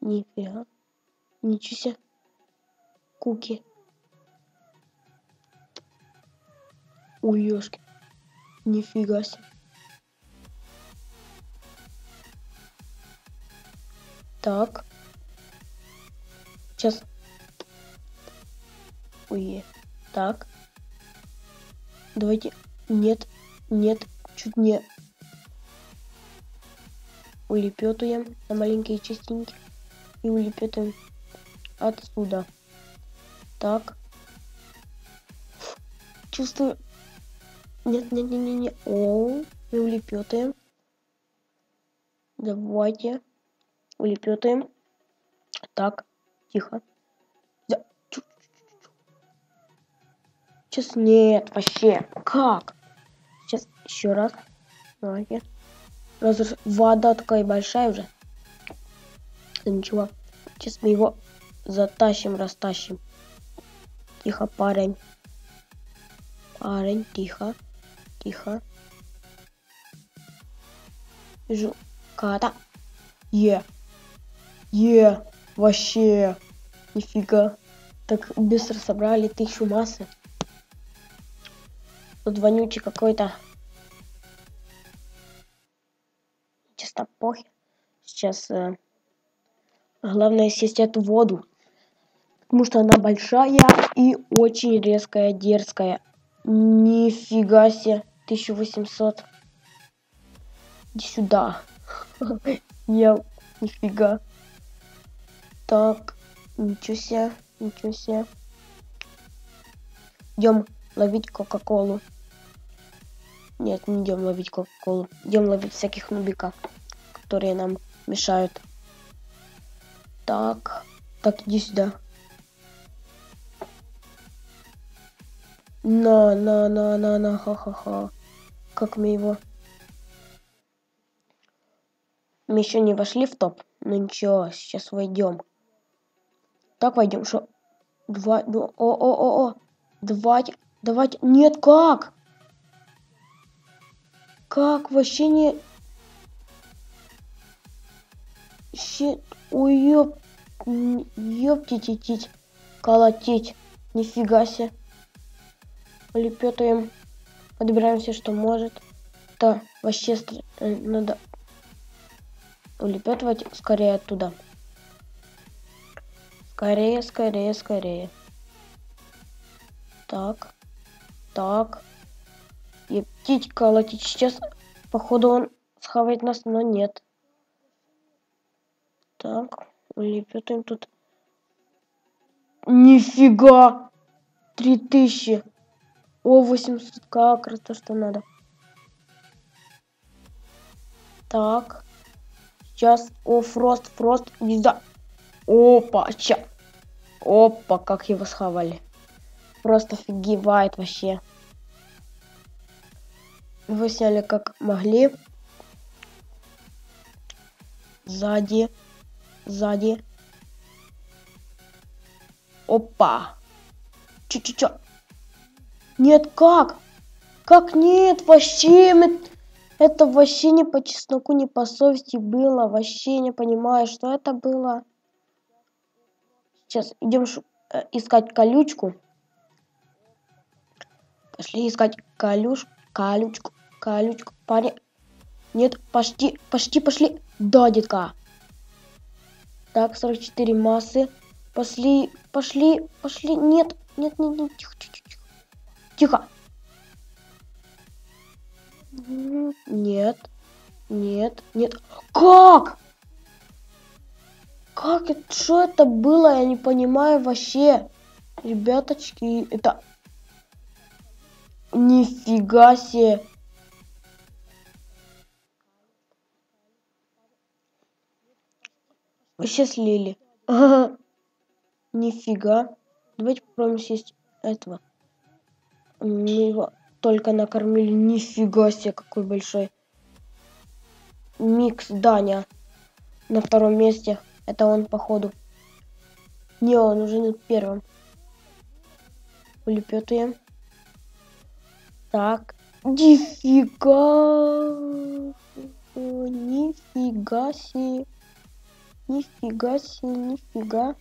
Нифига. Ничего себе. Куки. Ой, ёшки. Нифига себе. Так. Сейчас. Ой. Так. Давайте. Нет. Нет. Чуть не. Улепетываем на маленькие частинки. И улепетываем отсюда. Так. Чувствую. Нет, нет, нет, нет, нет. О, и улепетываем. Давайте. Улепетываем. Так. Тихо. Да. Сейчас нет, вообще. Как? Сейчас еще раз. Давайте. Вода такая большая уже. Да ничего. Сейчас мы его затащим, растащим. Тихо, парень. Парень, тихо. Тихо. Вижу. Кота. Вообще. Нифига. Так быстро собрали 1000 массы. Тут вонючий какой-то. Чисто похер. Сейчас главное сесть эту воду. Потому что она большая и очень резкая, дерзкая. Нифига себе. 1800. Иди сюда. Нифига. Так. Ничего себе. Ничего себе. Идем ловить Кока-Колу. Нет, не идем ловить Кока-Колу. Идем ловить всяких нубиков, которые нам мешают. Так. Так, иди сюда. На, ха-ха-ха. Как мы его... Мы еще не вошли в топ. Но ничего, сейчас войдем. Так, войдем. Что? О. Давайте. Нет, как? Как? Вообще не... Ой, ёптить. Колотить. Нифига себе. Улепетываем. Подбираем все, что может. Да, вообще надо улепетывать скорее оттуда. Скорее. Так. Ептить, колотить. Сейчас, походу, он схавает нас, но нет. Так, улепетываем тут. Нифига! 3000. О, 800, как раз то, что надо. Так. Сейчас. О, Фрост. Нельзя. Опа, как его схавали. Просто офигевает вообще. Его сняли как могли. Сзади. Опа. Чё? Нет, как? Как нет? Вообще, это вообще не по чесноку, не по совести было. Вообще не понимаю, что это было. Сейчас идем искать колючку. Пошли искать колючку. Парень. Нет, почти пошли. Да, детка. Так, 44 массы. Пошли. Нет. Тихо. Нет. Как? Как это? Что это было? Я не понимаю вообще. Ребяточки, это... Нифига себе. Вообще слили. Ага. Нифига. Давайте попробуем съесть этого. Мы его только накормили. Нифига себе, какой большой. Микс Даня на втором месте. Это он, походу. Не, он уже на первом. Улепетываем. Так. Нифига себе. Нифига себе, нифига.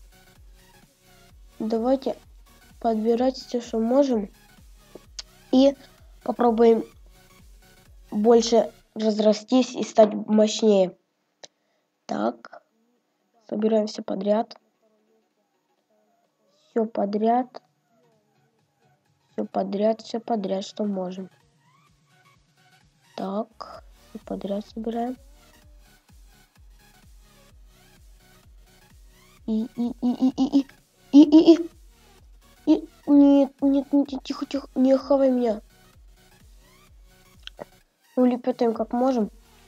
Давайте подбирать все, что можем. И попробуем больше разрастись и стать мощнее. Так. Собираем все подряд. Все подряд. Все подряд, что можем. Так. Все подряд собираем. Нет, тихо, не хавай меня. Улепетаем как можем.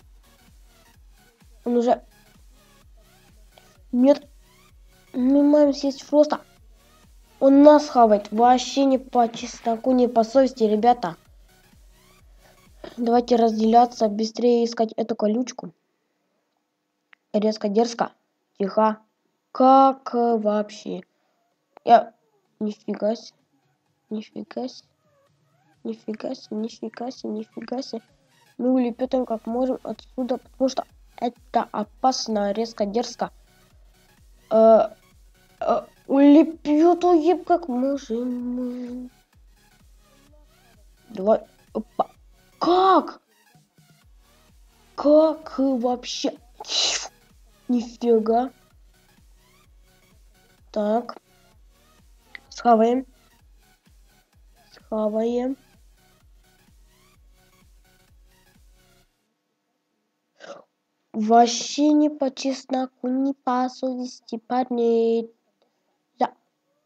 Он уже... Нет. Мы маем съесть просто. Он нас хавает. Вообще не по чесноку, не по совести, ребята. Давайте разделяться, быстрее искать эту колючку. Резко, дерзко. Тихо. Как вообще? Я... Нифига себе. Нифига себе. Нифига себе, нифига себе, нифига себе. Мы улепетаем как можем отсюда, потому что это опасно, резко, дерзко. Улепетаем как можем. Давай. Опа. Как? Как вообще? Нифига. Так. Схаваем. Схаваем. Вообще не по чесноку, не по совести парней. Да.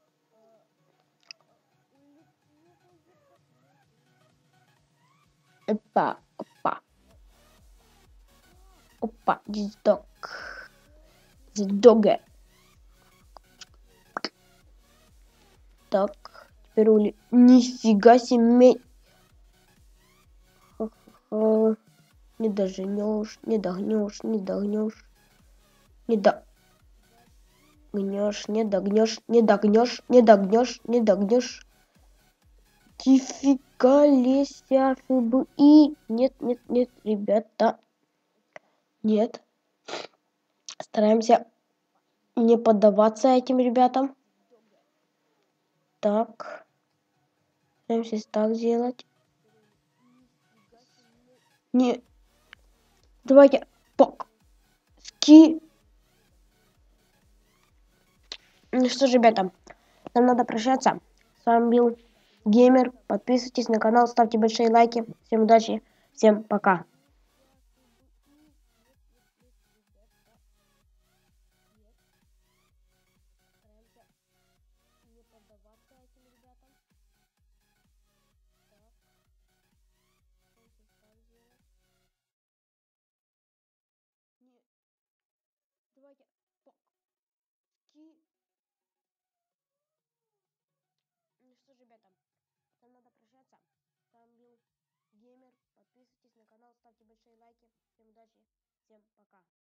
Опа, опа. Опа, диздок. Диздога. Так, теперь Нифига себе. Не доженешь, не догнешь, не догнешь. Не догнешь, не догнешь, не догнешь, не догнешь, не догнешь. Нифига леся и нет, ребята. Нет. Стараемся не поддаваться этим ребятам. Так. Стараемся так делать. Не. Давайте. Пок. Ски. Ну что ж, ребята, нам надо прощаться. С вами был Геймер. Подписывайтесь на канал, ставьте большие лайки. Всем удачи, всем пока. Давайте. Ну что ж, ребята, нам надо прощаться. С вами был Геймер. Подписывайтесь на канал, ставьте большие лайки. Всем удачи, всем пока.